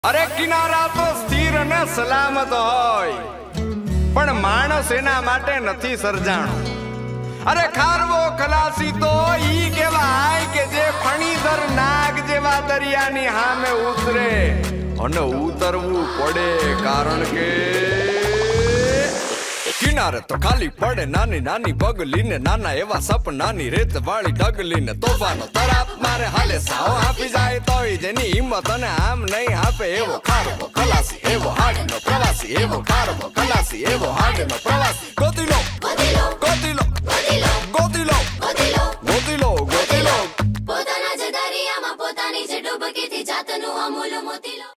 अरे किनारा तो स्थिर ने सलामत होय पण माणस एना माटे नथी सर्जाणो। अरे खारवो खलासी तो ई कहेवाय के जे फणीधर नाग जेवा दरियानी हामे उतरे अने उतरवू पड़े कारण के किनारे तो खाली पड़े नानी नानी बगली ने नाना एवा सपनानी रेत वाली डगली ने तोफानो तराप मारे हाले साओ आपी जाए तो जेनी हिम्मत अने आम नहीं आपे एवो खारवो खलासी एवो हाडीनो प्रवासी एवो खारवो खलासी।